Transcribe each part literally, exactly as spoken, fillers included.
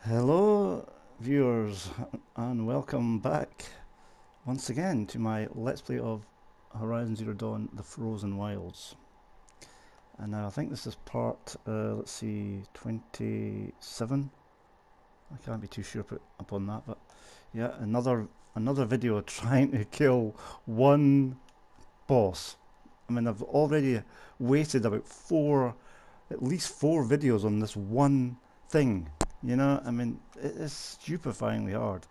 Hello viewers and welcome back once again to my Let's Play of Horizon Zero Dawn The Frozen Wilds. And now I think this is part, uh, let's see, twenty-seven. I can't be too sure up upon that, but yeah, another another video trying to kill one boss. I mean, I've already wasted about four, at least four videos on this one thing. You know, I mean, it is stupefyingly hard.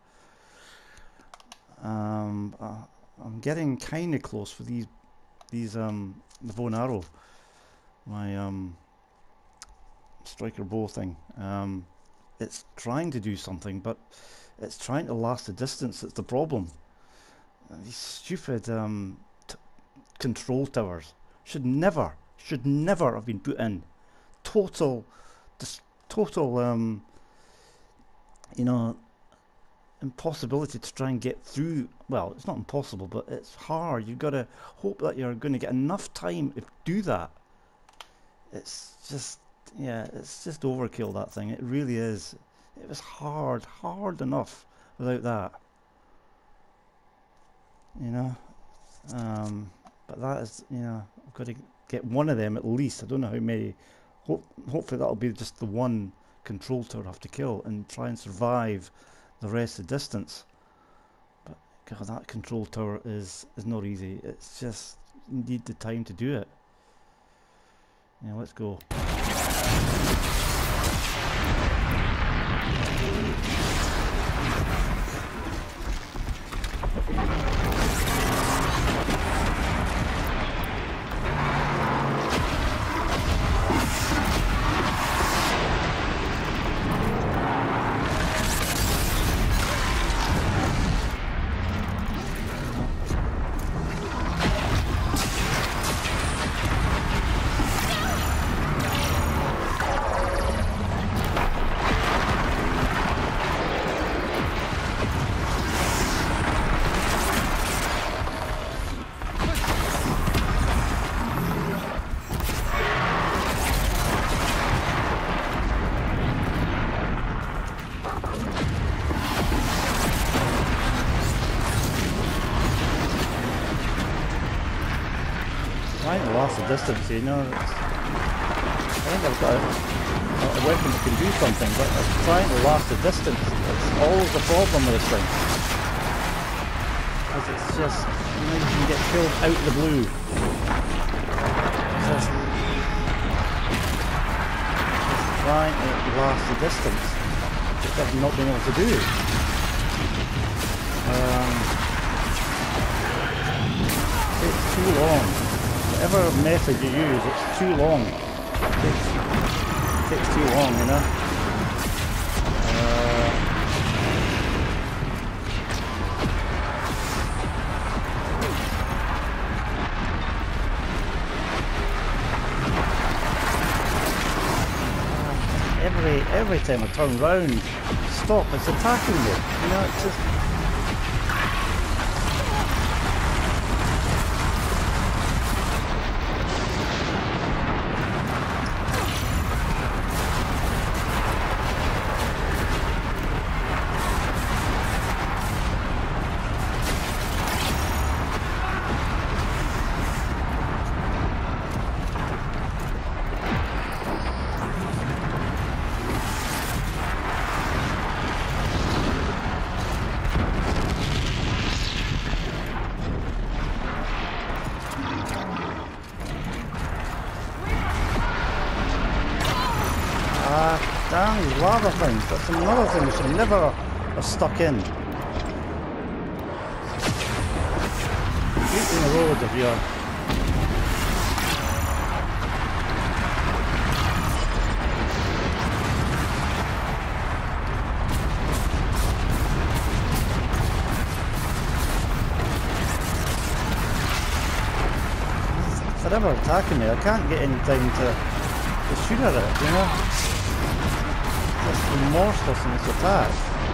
Um, uh, I'm getting kind of close for these, these um, the bow and arrow, my um, striker bow thing. Um, it's trying to do something, but it's trying to last the distance. That's the problem. Uh, these stupid um, t control towers should never, should never have been put in. Total, just total. Um, you know, impossibility to try and get through. Well, it's not impossible, but it's hard. You've got to hope that you're going to get enough time to do that. It's just, yeah, it's just overkill, that thing. It really is. It was hard, hard enough without that. You know, um, but that is, you know, I've got to get one of them at least. I don't know how many. Hope, hopefully that'll be just the one control tower I have to kill and try and survive the rest of the distance. But God, that control tower is is not easy. It's just, you need the time to do it. Yeah, let's go. I think I lost the distance, you know. It's, I think I've got a, a weapon that can do something, but I'm trying to last the distance. It's always the problem with this thing. Because it's just, you know, you can get killed out of the blue. It's just, just trying to last the distance, which I've not been able to do. Um, it's too long. Whatever method you use, it's too long. It takes, it takes too long, you know. Uh, every every time I turn round, stop! It's attacking me. You know, it's just. Ah, damn these lava things. That's another thing we should never have stuck in. Keep in the road if you're... If they're ever attacking me, I can't get any time to, to shoot at it, you know? It's remorseless in its attack.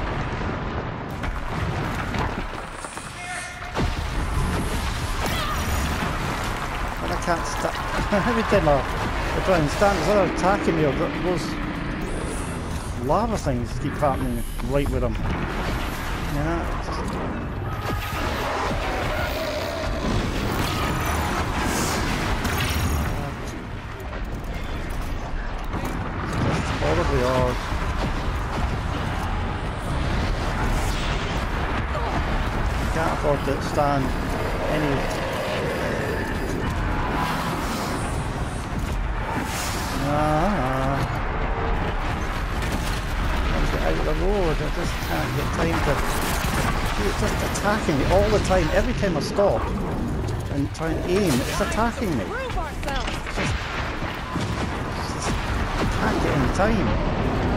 And I can't stop. Every time I, I try and stand, it's either attacking me or goes lava things keep happening right with him. Yeah, it's just... It's horribly hard. Can't afford to stand any... Ah, let's get out of the road. I just can't get time to... It's just attacking me all the time. Every time I stop and try and aim, it's attacking me. It's just, it's just, I can't get any time.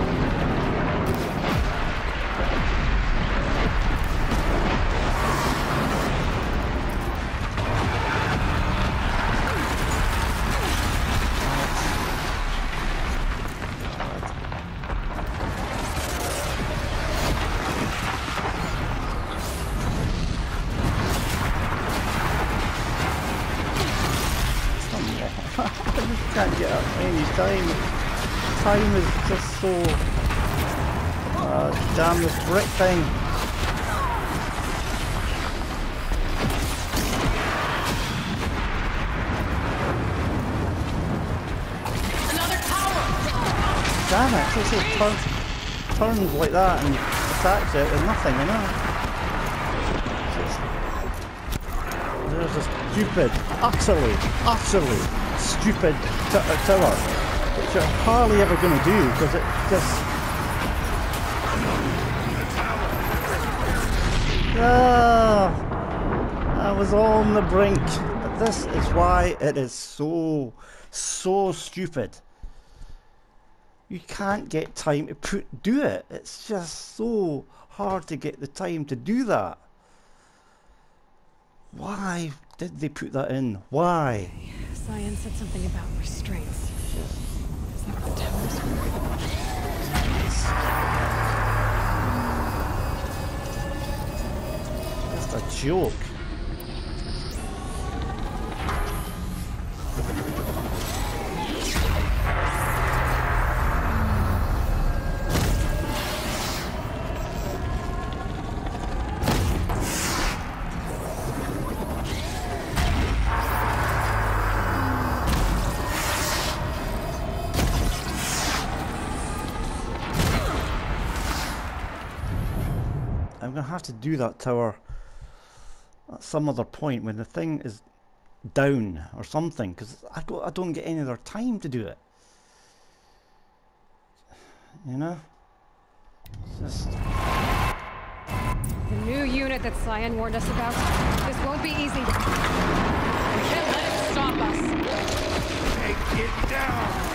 Can't get up any time. Time is just so... Uh, damn this brick thing. Another tower. Damn it, it just turns, turns like that and attacks it with nothing, you know? It's just, there's a stupid, utterly, utterly stupid t tower, which you're hardly ever going to do because it just... Ah, I was on the brink. But this is why it is so, so stupid. You can't get time to put, do it. It's just so hard to get the time to do that. Why did they put that in? Why? Cyan said something about restraints. Is that what the towers were? Just a joke. I'm going to have to do that tower at some other point when the thing is down or something, because I, I don't get any other time to do it. You know? It's just... The new unit that Cyan warned us about. This won't be easy. We can't let it stop us. Take it down!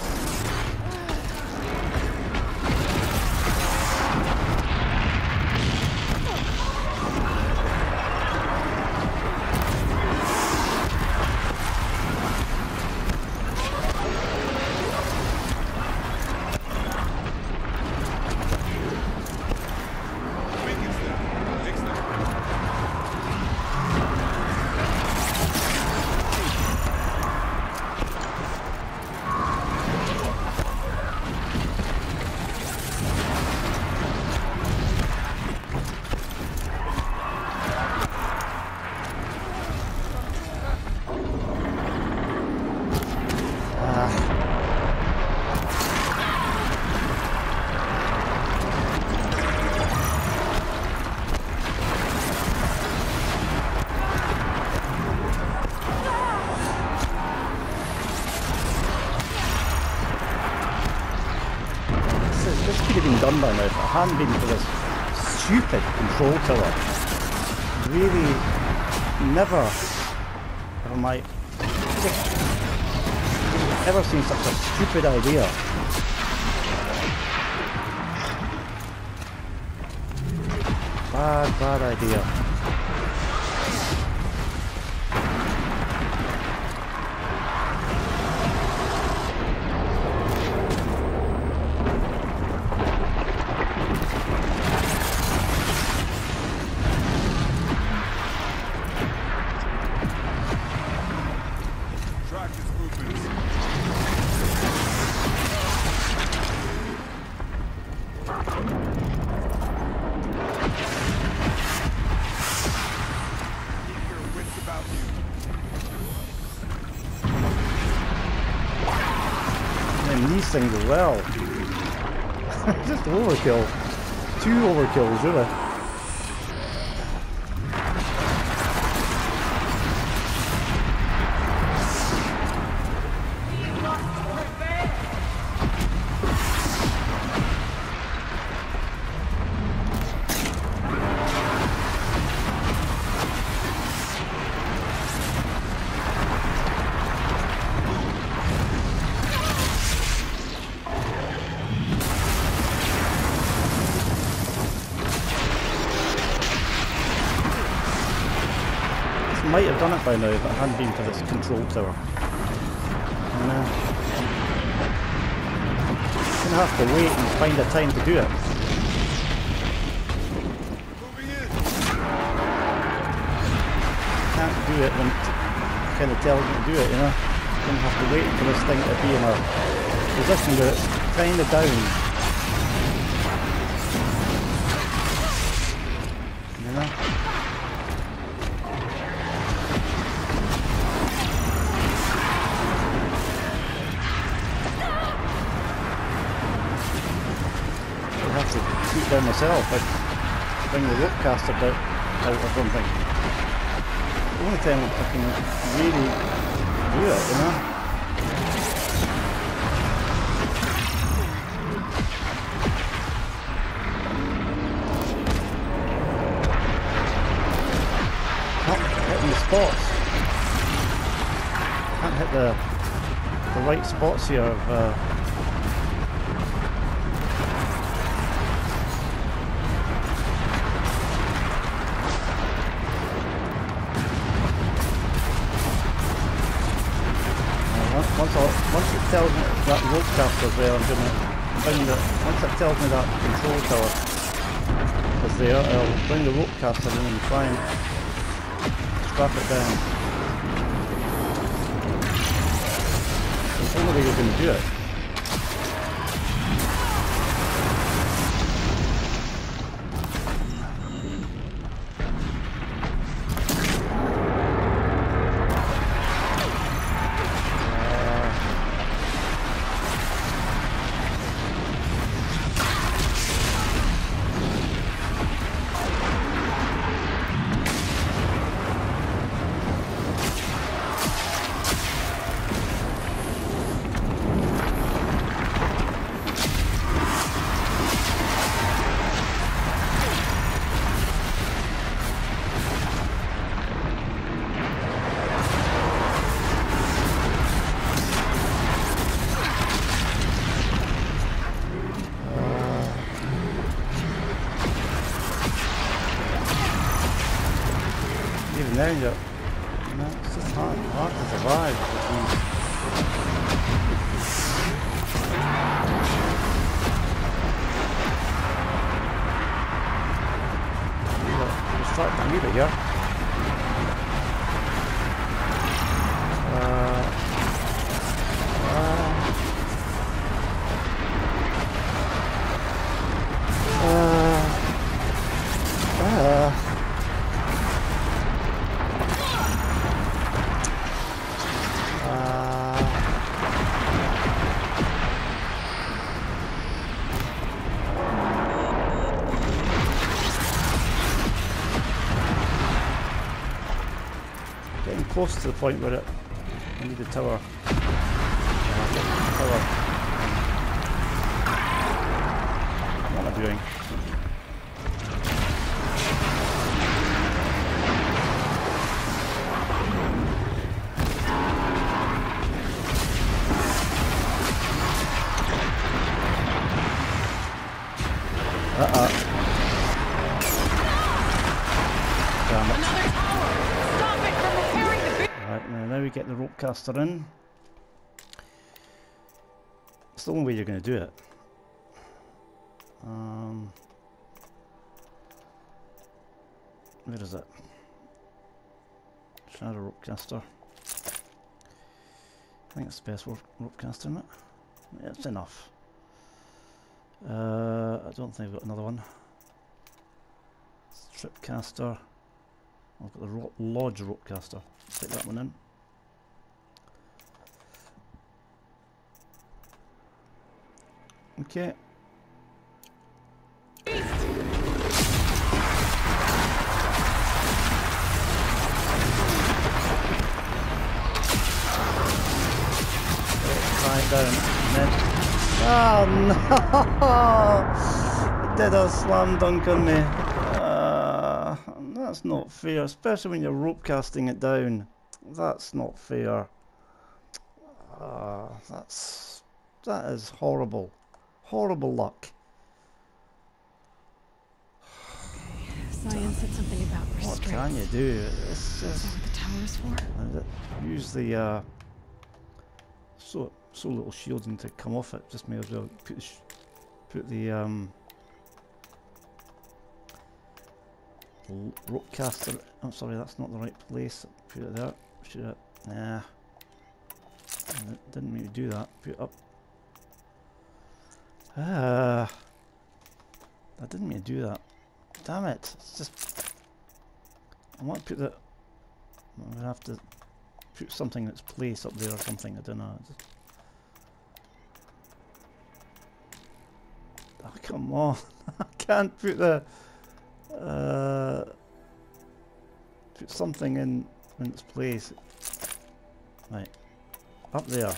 Done by now, if it hadn't been for this stupid control tower. Really, never have I ever seen such a stupid idea. Bad, bad idea. Keep your wits about you. And these things as well. Just overkill. Two overkills, really. Might have done it by now if it hadn't been for this control tower. And, uh, gonna have to wait and find a time to do it. Moving in. Can't do it when it kind of tells me to do it, you know. Gonna have to wait for this thing to be in a position where it's kind of down. You know. Shoot down myself, I'd bring the rope caster out, out or something. The only time I can really do it, you know? Not hitting the spots. Can't hit the the right spots here of uh, Once, I'll, once it tells me that rope caster's there, I'm gonna bring the. Once it tells me that control tower is there, I'll bring the rope caster in and try and strap it down. It's the only way you're gonna do it. There you go. No, it's just hard, hard to survive with these. We're starting to need it here. Uh, uh, uh, uh. Close to the point where it, I need the tower. Uh, tower. What am I doing? Uh-uh. Damn it. Right, now, now we get the rope caster in. It's the only way you're going to do it. Um, where is it? Shadow rope caster. I think it's the best rope caster, isn't it? Yeah, it's enough. Uh, don't think I've got another one. Stripcaster. I've got the ro Lodge Ropecaster. Take that one in. Okay. Right down. And then, oh no! It did a slam dunk on me. Uh, that's not fair, especially when you're rope casting it down. That's not fair. Uh, that's that is horrible. Horrible luck. Cyan said something about What restraints. can you do? It's Is that just what the tower's for? and it- use the uh, so so little shielding to come off it. Just may as well put the sh put the um, rope caster. I'm sorry, that's not the right place. Put it there. Should it? Nah. I didn't mean to do that. Put it up. Ah. I didn't mean to do that. Damn it. It's just. I want to put the. I'm going to have to put something in its place up there or something. I don't know. Just, oh, come on. I can't put the. Uh, put something in, in its place. Right. Up there.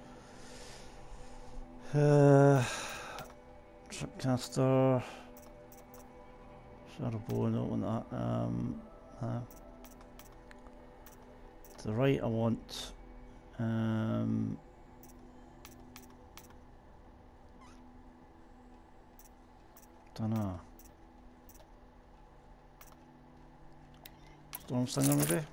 Uh, Tripcaster. Shadow bow, I don't want that. Um, uh, to the right, I want. Um, don't know. Storm Singer, maybe?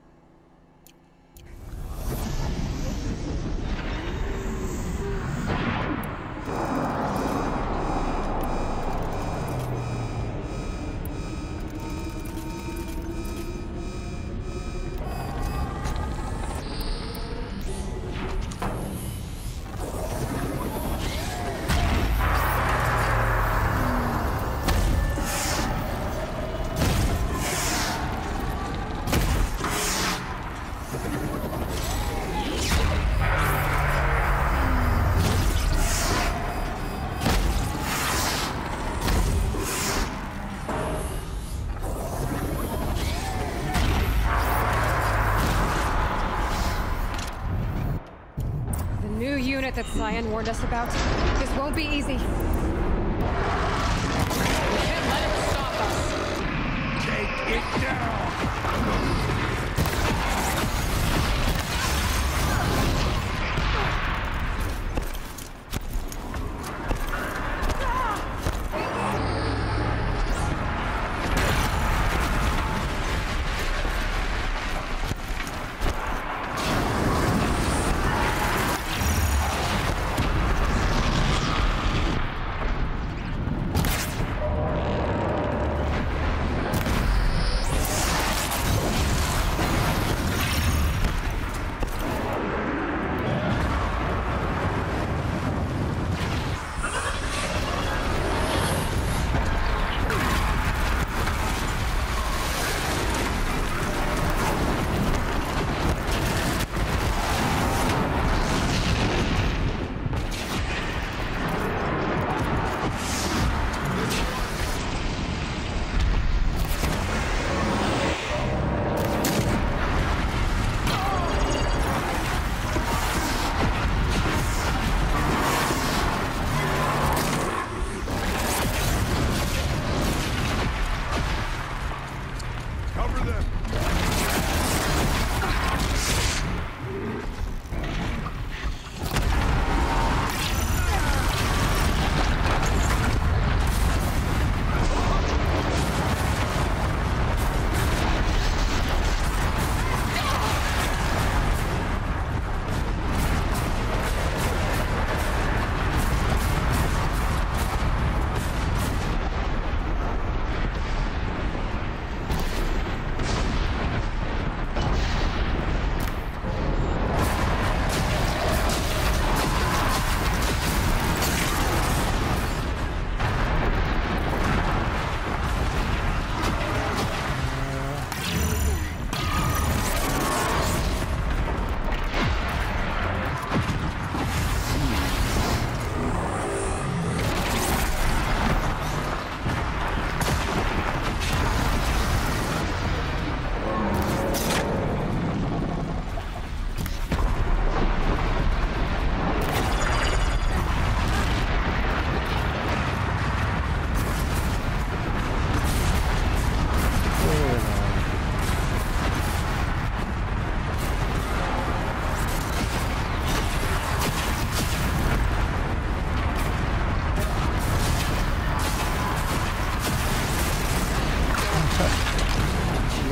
That Cyan warned us about. This won't be easy. We can't let it stop us. Take it down!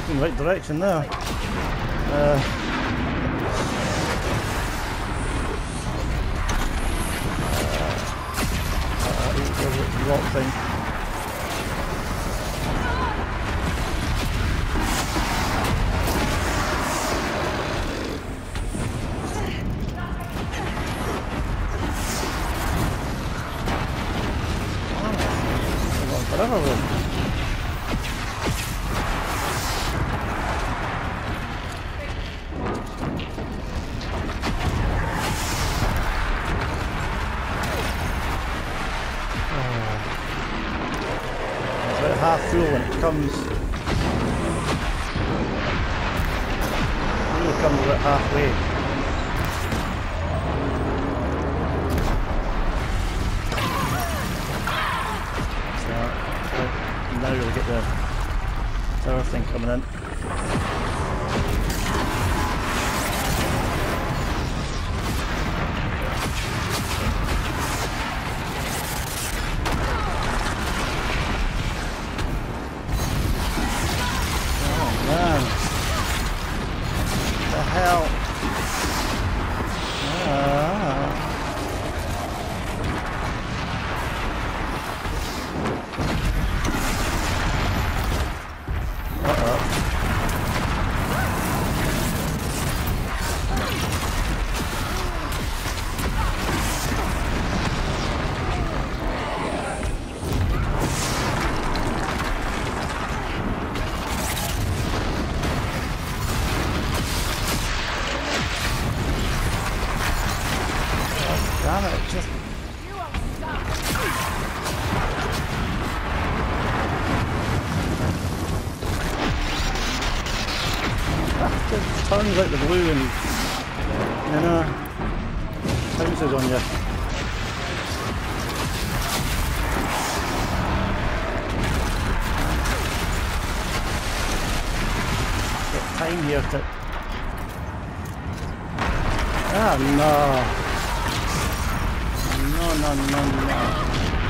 in the right direction there. Uh, uh, uh, rock thing. Forever with it. Half full when it comes. It really comes about halfway. So, right, now we'll get the tower thing coming in. Hell. Ah. Uh-oh. Damn it, just... You won't stop. It just turns out the blue and, you know, pounces on you. Got time here to... Ah, no. No, no, no, no.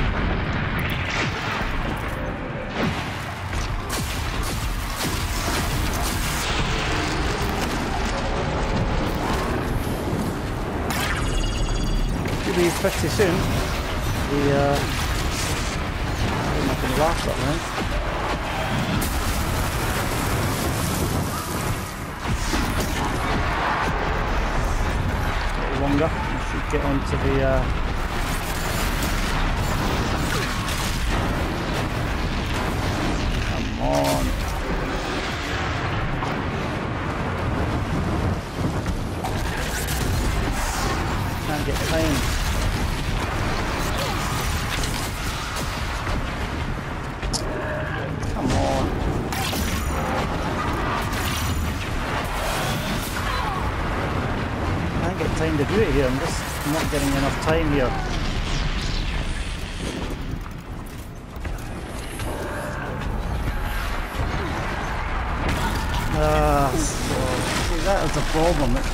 Should be pretty soon. The uh, I'm not going to last that long. A little longer. We should get onto the. Uh, come on. Can't get time. Come on. I can't get time to do it here. I'm just not getting enough time here. Ah, so, see, that is the problem. It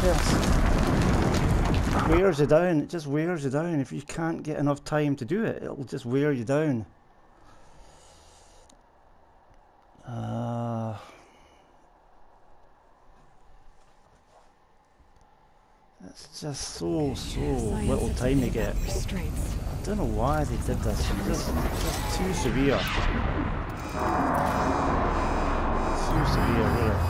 just wears you down. It just wears you down. If you can't get enough time to do it, it'll just wear you down. Uh, it's just so, so little time to get. I don't know why they did this. It's just, just too severe. Too severe, really.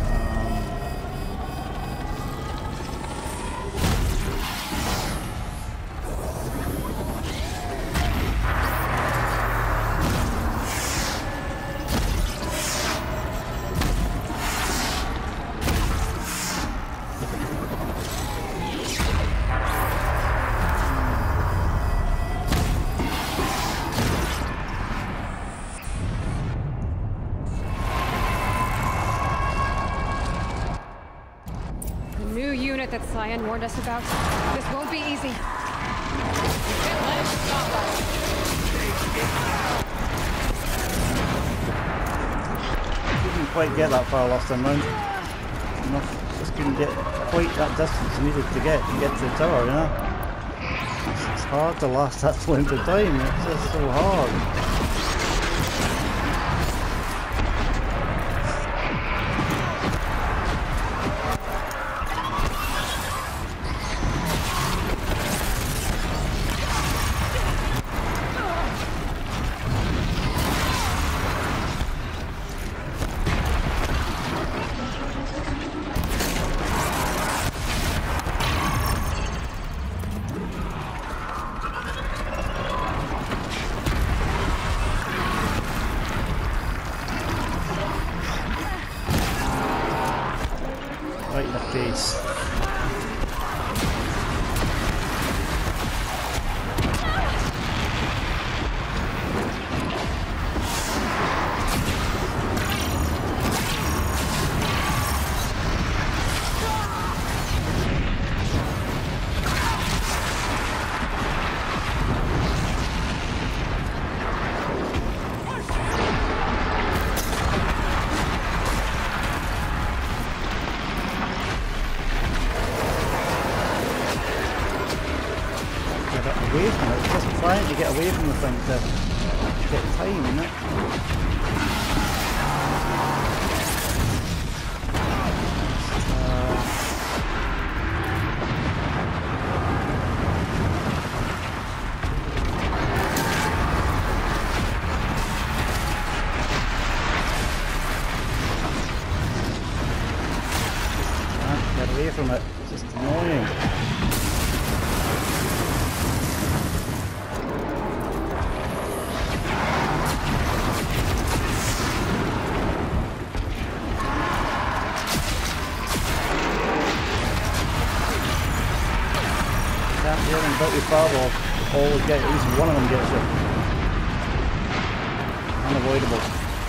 That Cyan warned us about. This won't be easy. You can't let it stop us. Didn't quite get that far last time round. Enough, just couldn't get quite that distance you needed to get to get to the tower, you know? It's, it's hard to last that length of time, it's just so hard. trying to get time in it. Uh, can't get away from it. It's just annoying. But with fireball, always get at least one of them gets it. Unavoidable.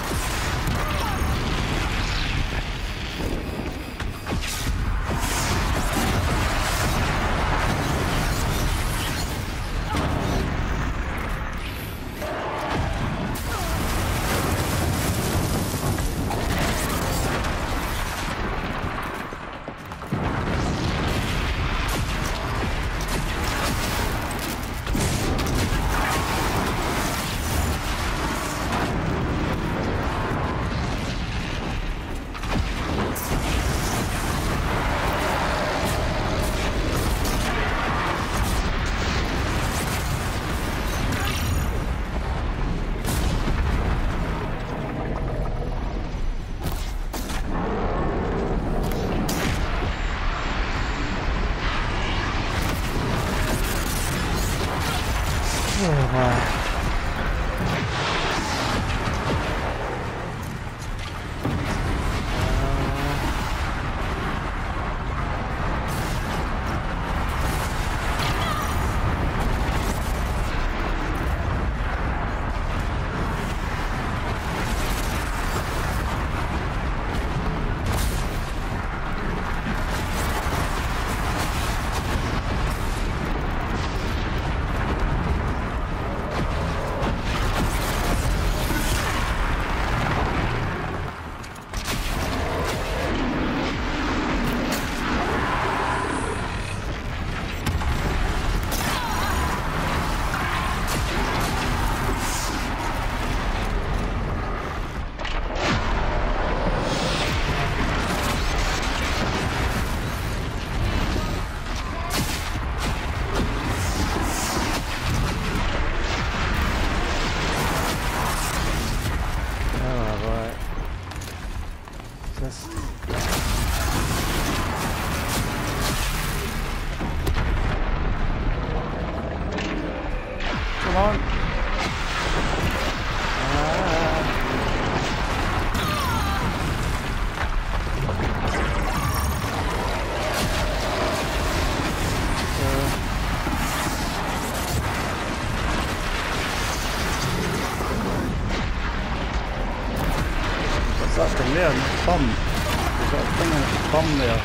There, thumb. There's got a thing on its thumb there.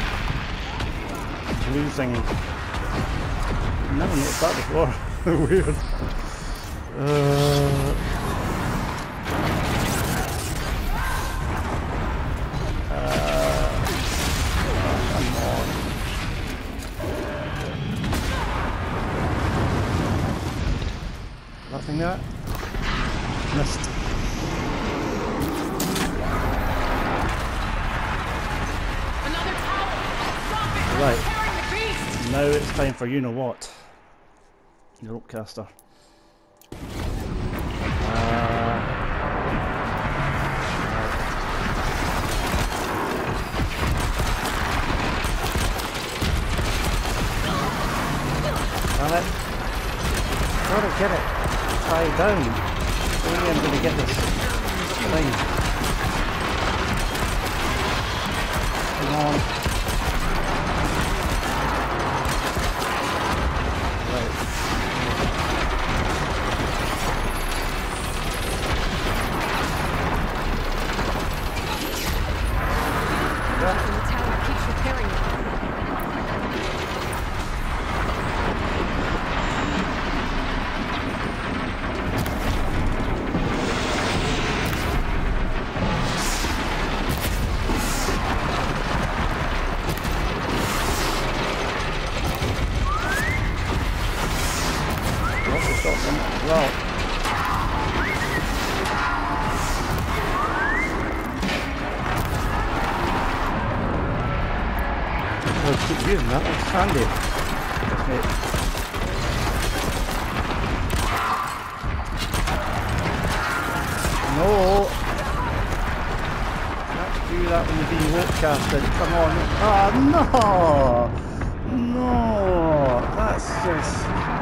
Blue thing. Never noticed that before. Weird. Uh, uh, come on. Nothing there? Missed. Right, now it's time for you know what, your rope caster. Uh, damn it! Gotta get it tied down. Only I'm gonna get this thing. Come on. keep using that, it's handy. Okay. No! Can't do that when you're being rope casted, come on. Ah, no! No! That's just...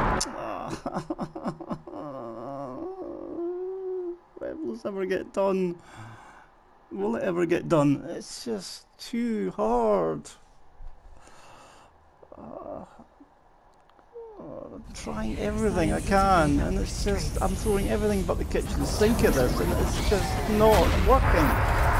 When will this ever get done? Will it ever get done? It's just too hard. Uh, I'm trying everything I can, and it's just, I'm throwing everything but the kitchen sink at this, and it's just not working.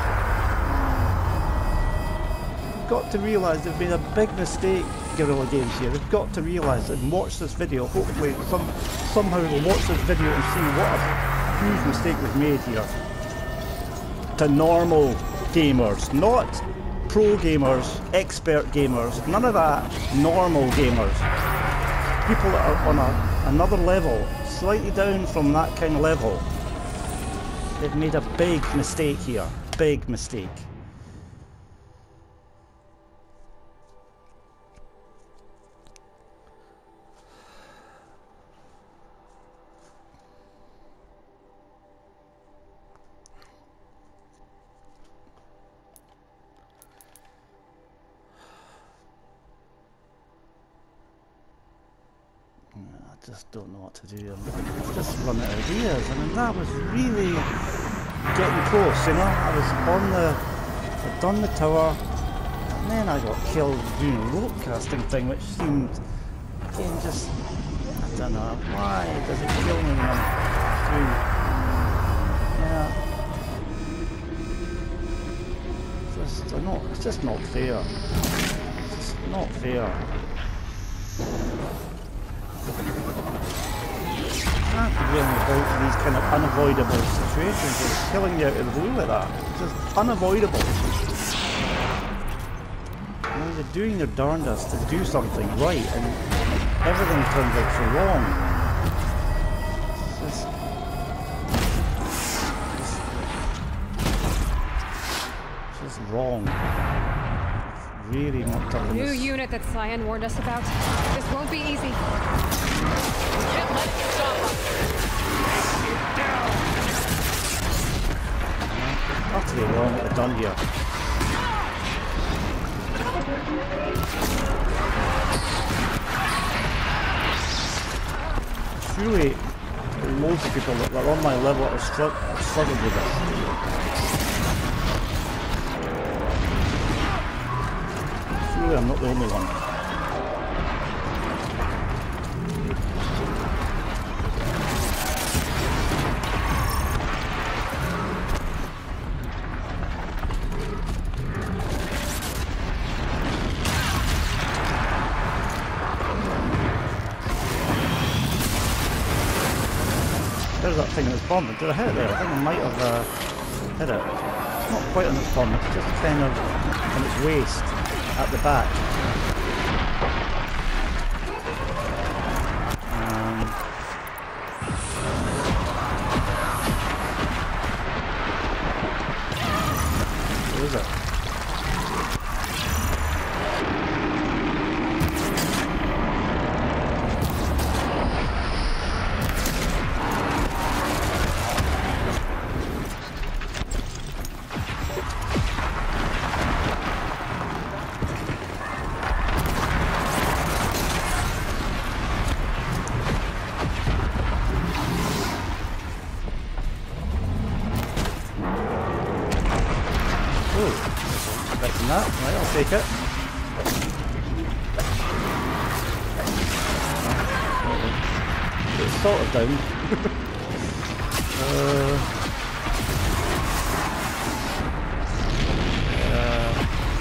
You've got to realise they've made a big mistake, Guerrilla Games here. They've got to realise and watch this video. Hopefully, some somehow they'll watch this video and see what a huge mistake we've made here. To normal gamers, not pro gamers, expert gamers, none of that. Normal gamers. People that are on a, another level, slightly down from that kind of level. They've made a big mistake here. Big mistake. I just don't know what to do. I'm just running out of ideas. I mean, that was really getting close, you know. I was on the, I'd done the tower, and then I got killed doing a rope casting thing, which seemed, again, just, I don't know, why does it kill me when I'm doing, yeah. Just, I know, it's just not fair. It's just not fair. Can't be dealing about these kind of unavoidable situations, just killing you out of the blue like that. It's just unavoidable. You know, they're doing their darndest to do something right, and everything turns out so wrong. It's just, it's just wrong. Really not done New this. unit that Cyan warned us about. This won't be easy. Can't let it stop us. Utterly wrong what they've done here. Surely loads of people that are on my level are str have struggled with this. Surely I'm not the only one. There's that thing that's bombing. Did I hit it there? I think I might have uh, hit it. It's not quite on its bomb, it's just kind of on its waist at the back. Um, where is it? Expecting that, right, I'll take it. It's sort of down. uh, uh,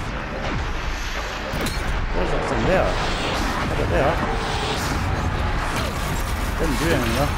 where's that thing there? Have it there. Didn't do anything there.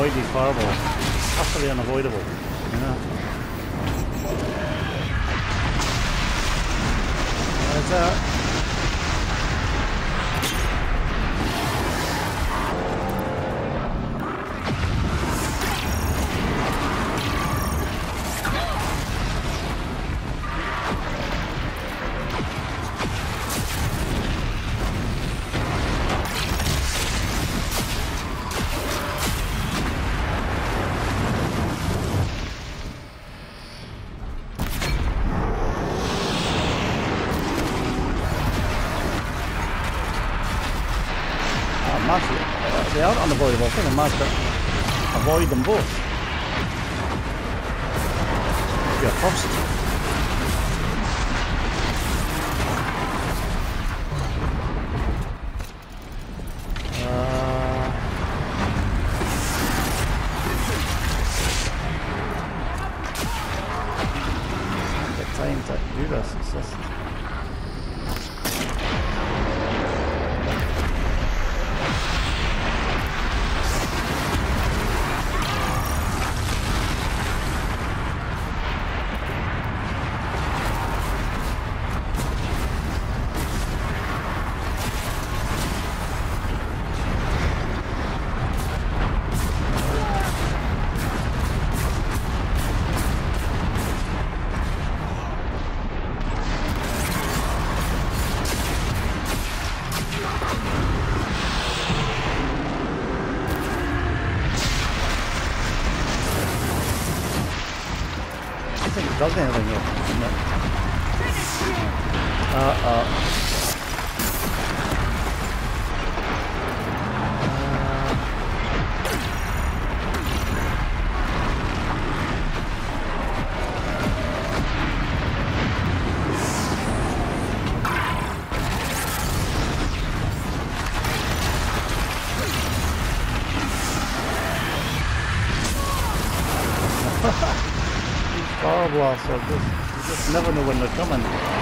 avoid these fireballs. Utterly unavoidable. Yeah. There's that. They are unavoidable. I think I managed to avoid them both. Maybe a first. Uh, get time to do this. It's just does anything yet, doesn't it? Uh uh. Fire blasts are just, you just never know when they're coming.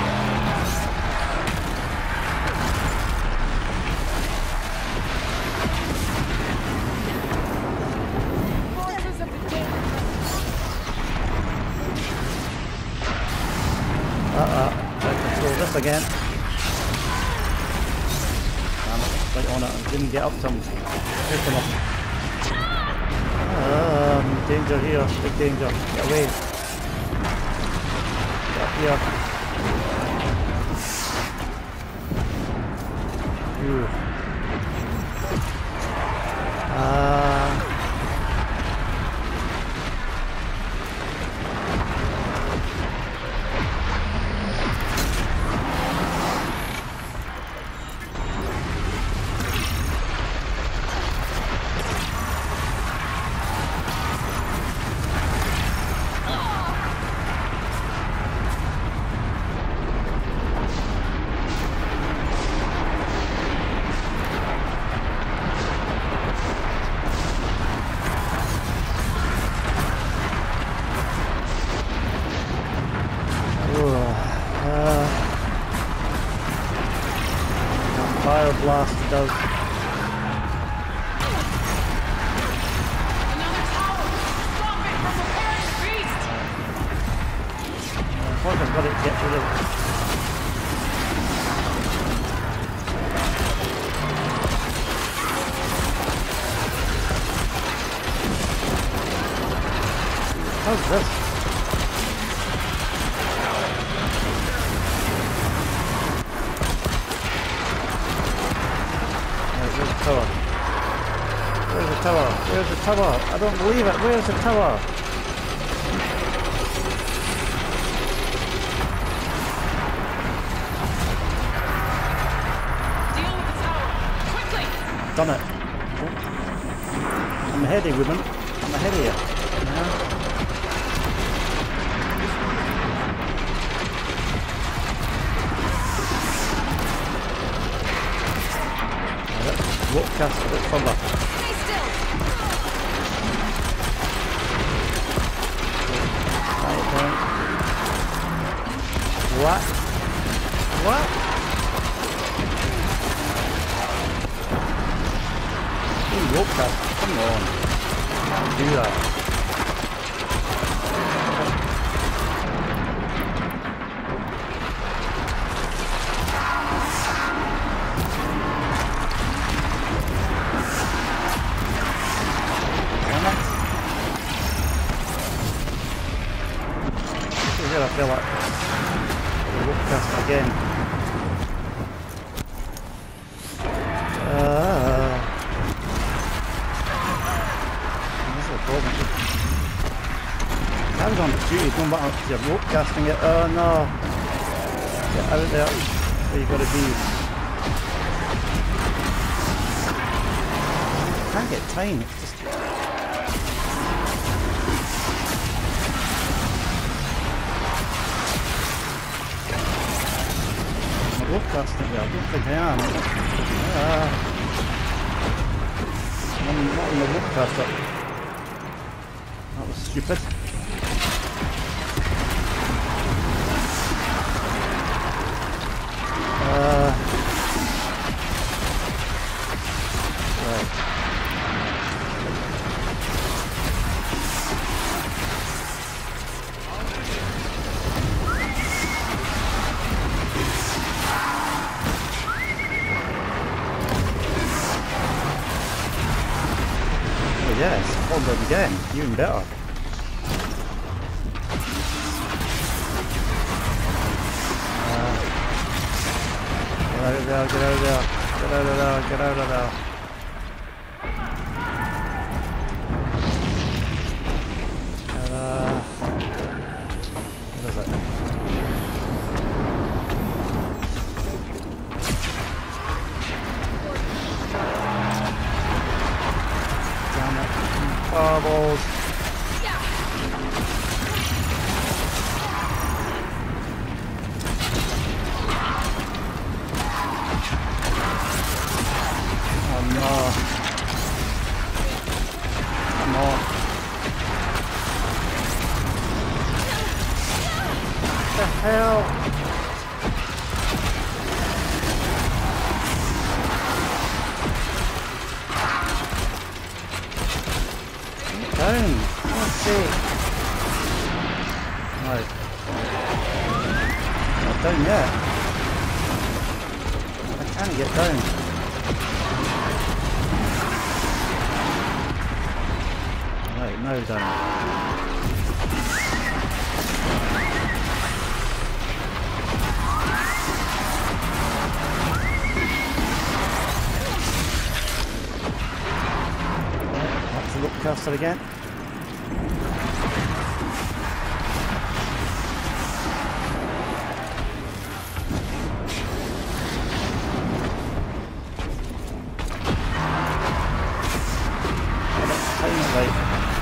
Uh-uh, I control this again. Damn it, right on it, I didn't get up to him. Pick him up. Um, danger here, big danger, get away. Yeah. Ooh. Uh. Fire blast does. Another tower! Stop it from repairing the beast! I thought I've got to get rid of it. How's this? Tower. Where's the tower? Where's the tower? I don't believe it. Where's the tower? Deal with the tower! Quickly! Done it. I'm ahead of you, woman. I'm ahead of you. Yeah. Walk cast a bit further. Stay still! Right down. What? What? Ooh, walk cast. Come on. do that. Here I feel like the rope cast again. Uh, that's the problem. Carries on to duty, going back up to your rope casting it. Oh no! Get out there where you gotta be. Can't get time. It's just. Rope casting there, I don't think I am. Uh, I'm not on the rope caster. That was stupid. Uh, right. Yes, hold it again, even better. Uh, get out of there, get out of there, get out of there, get out of there. And, uh, what is it? Fireballs. Oh no. Come on. What the hell? Down! God's sake! Right. Not down yet. I can't get down. Right, now down. That's the rope caster again. Right.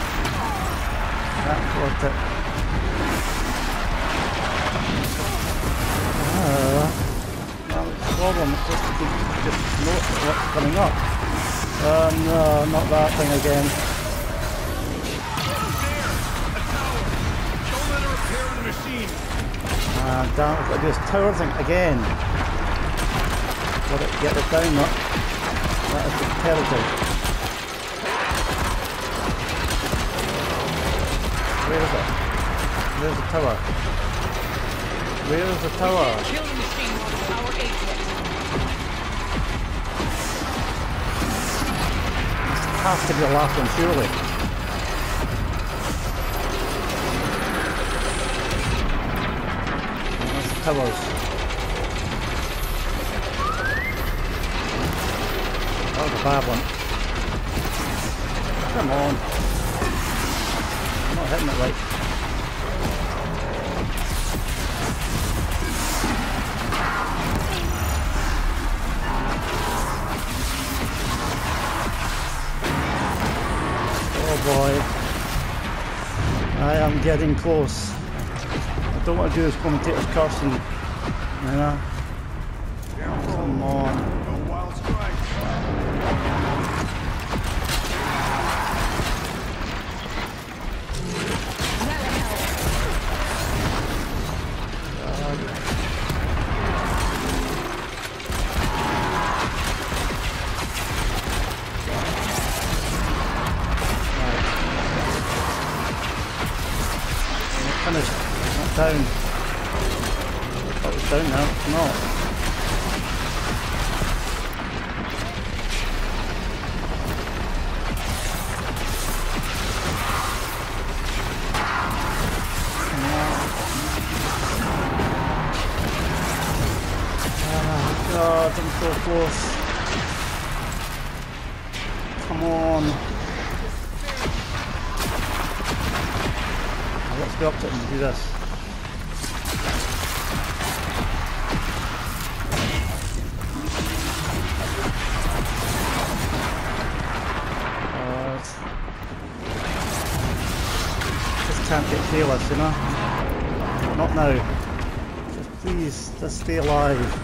That worked it. Uh, well, the problem is just to keep just note what's coming up. Um, no, not that thing again. Don't let her repair the machine. Ah, damn, I've got to do this tower thing again. Got it, get it down, that. That is the penalty. Where is it? Where's the tower? Where is the tower? Kill the machine while the power aids it. This has to be the last one, surely. That's the towers. That was a bad one. Come on. I'm not hitting it right. Oh boy. I am getting close. I don't want to do this commentator's cursing. You know? Come on. No wild strikes. finished. Not down. I thought it was down now. It's not. God, I'm so close. Come on. Let's go up to it and do this. Uh, just can't get careless, you know? Not now. Just please, just stay alive.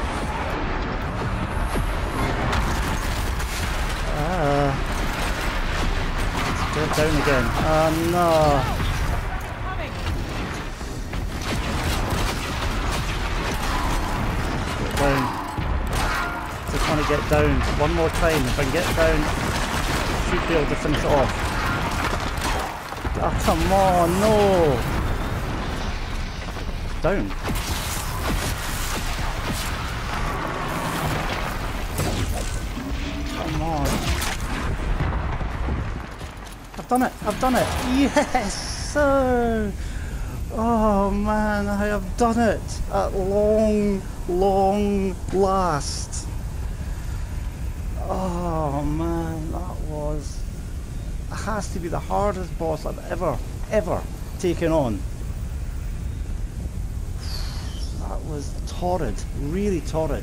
Uh, let's get down again. Oh no! Get down. Just want to get down one more time. If I can get down, I should be able to finish it off. Oh, come on, no! Down. Come on. I've done it, I've done it. Yes, sir. Oh man, I have done it at long, long last. Oh man, that was, it has to be the hardest boss I've ever, ever taken on. That was torrid, really torrid.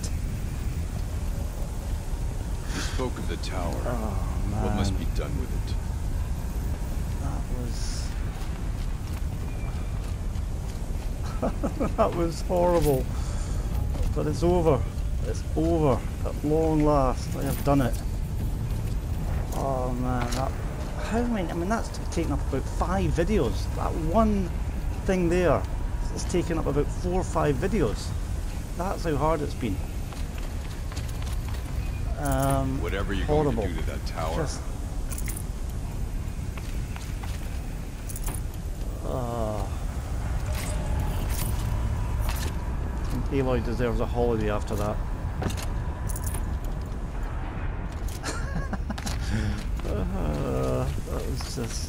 You spoke of the tower. Oh man. What must be done with it? That was... that was horrible. But it's over. It's over. At long last. I have done it. Oh man, that... How many... I mean, that's taken up about five videos. That one thing there has taken up about four or five videos. That's how hard it's been. Um, Whatever you're horrible. going to do to that tower. Just, uh, Aloy deserves a holiday after that. uh, that was just...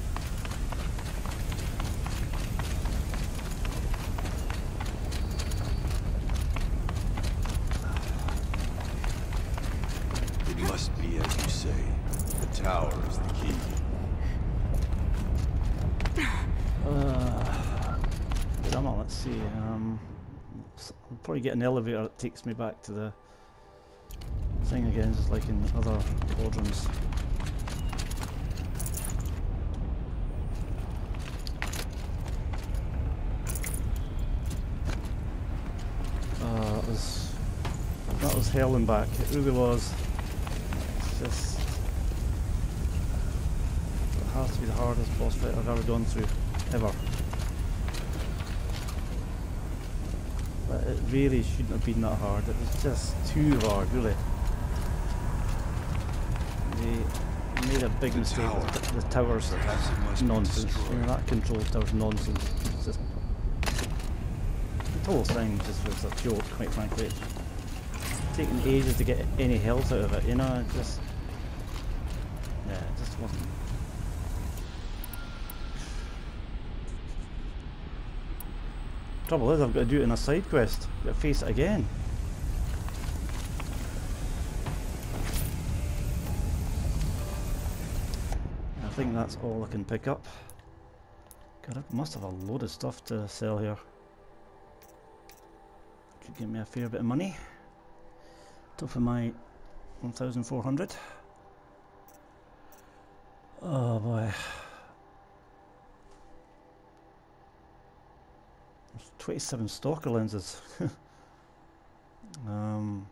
It must be as you say. The tower is the key. Uh, come on, let's see. Um, I'll probably get an elevator that takes me back to the thing again, just like in other quadrants. Uh, that was that was hell and back. It really was. It's just, it has to be the hardest boss fight I've ever gone through, ever. But it really shouldn't have been that hard. It was just too hard, really. They made a big The mistake tower. with the, the towers. Perhaps it must be Nonsense. destroyed. You know, that control tower's nonsense. It's just, the whole thing just was a joke, quite frankly. It's taking ages to get any health out of it, you know, it just... Yeah, it just wasn't... Trouble is, I've got to do it in a side quest. I've got to face it again. I think that's all I can pick up. God, I must have a load of stuff to sell here. Could give me a fair bit of money. Top of my one thousand four hundred. Oh boy. There's twenty-seven stalker lenses. um,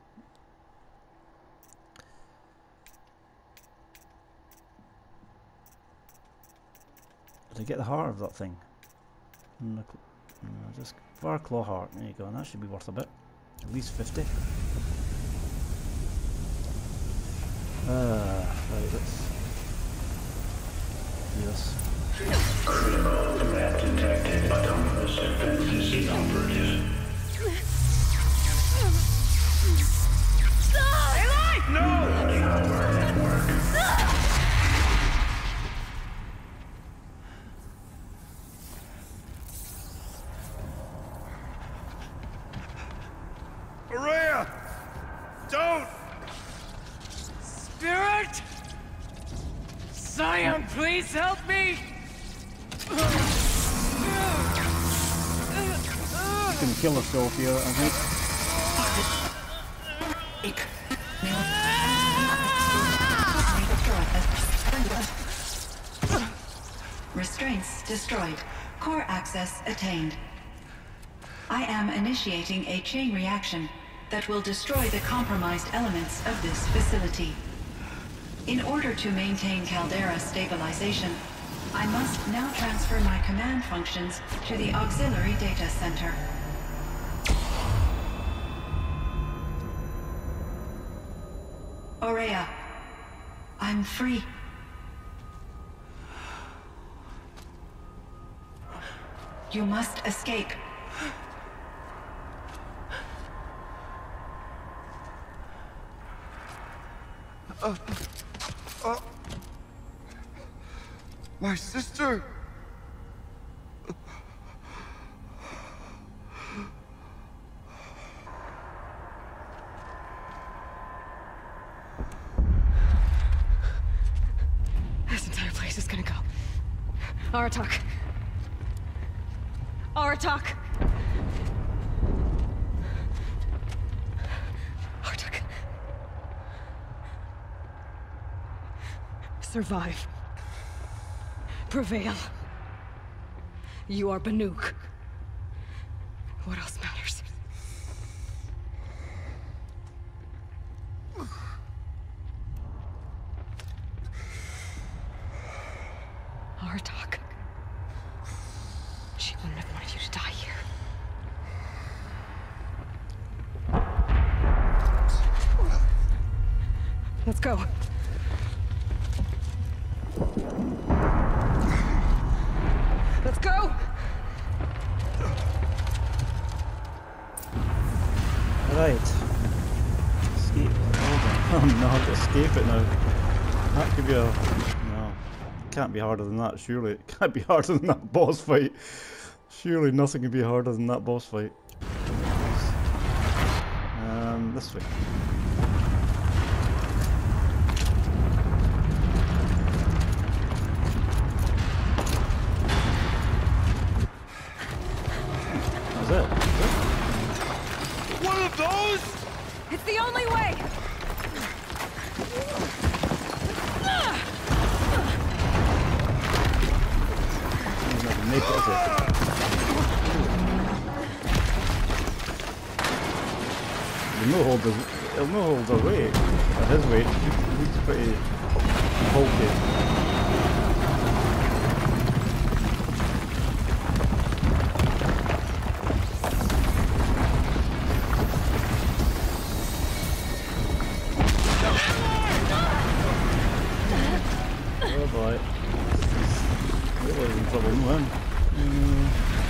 did I get the heart of that thing? No, no, just far claw heart. There you go. And that should be worth a bit. At least fifty. Uh, right, let's do this. Emergency operative. Aloy! No! Tower network. Maria! Don't! Spirit! Scion, please help me! She's gonna kill herself here, I think. Restraints destroyed. Core access attained. I am initiating a chain reaction that will destroy the compromised elements of this facility. In order to maintain caldera stabilization, I must now transfer my command functions to the auxiliary data center. Aurea, I'm free. You must escape. Uh, uh, my sister! This entire place is gonna go. Aratak. Aratak. Aratak. Survive. Prevail. You are Banuk. What else matters? Aratak. She wouldn't have wanted you to die here. Let's go. Let's go! Right. Escape. Hold on. I'm not to escape it now. That could be a... No. Can't be harder than that, surely. It can't be harder than that boss fight. Surely nothing can be harder than that boss fight. Um, this way. That's it. That's it. One of those? It's the only way! He's not gonna make it, is it? He'll no hold his, he'll no hold her weight, or his weight. He's pretty bulky. Oh boy. He's really in trouble, man. Mm.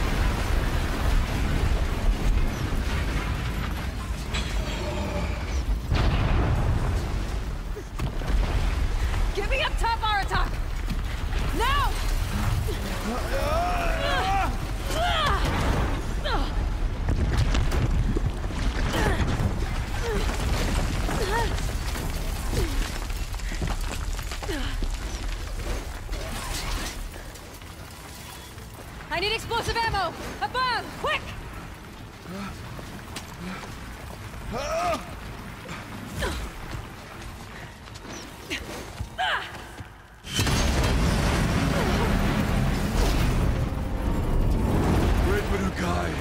Get me up top, Aratak! Now! I need explosive ammo! Above! Quick! Great Manukai!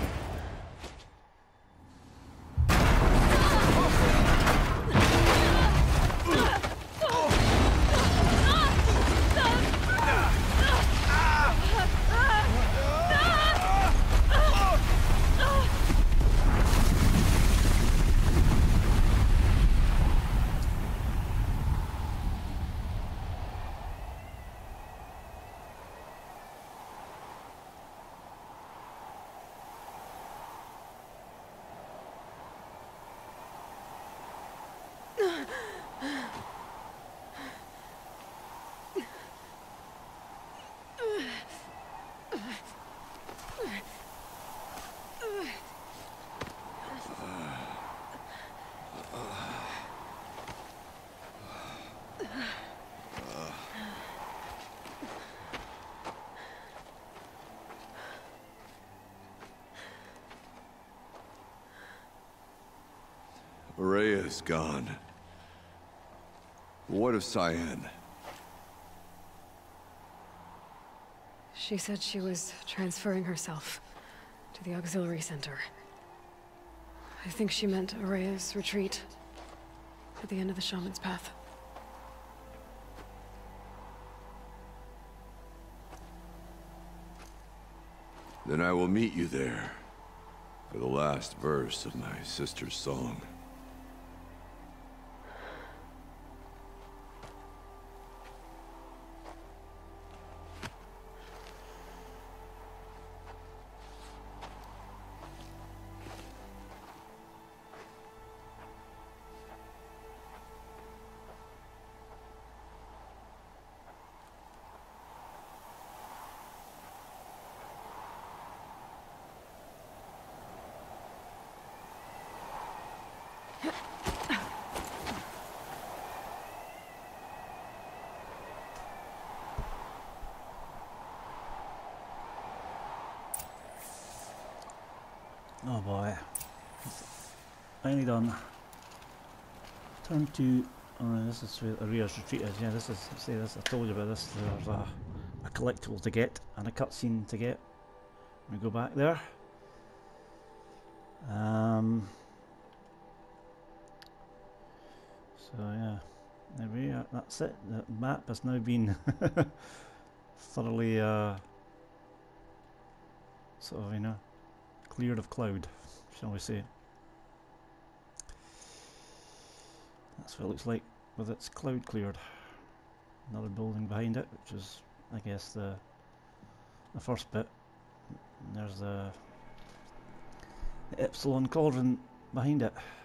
Rhea is gone. What of Cyan? She said she was transferring herself to the auxiliary center. I think she meant Araya's retreat at the end of the Shaman's Path. Then I will meet you there for the last verse of my sister's song. Oh boy. Finally done. Turn to... Oh, this is where Araya's retreat is. Yeah, this is... See this, I told you about this. There's a, a collectible to get and a cutscene to get. We go back there. Um... So yeah, there we are. That's it. The map has now been thoroughly uh, sort of, you know, cleared of cloud, shall we say. That's what it looks like with its cloud cleared. Another building behind it, which is, I guess, the the first bit. And there's the, the Epsilon cauldron behind it.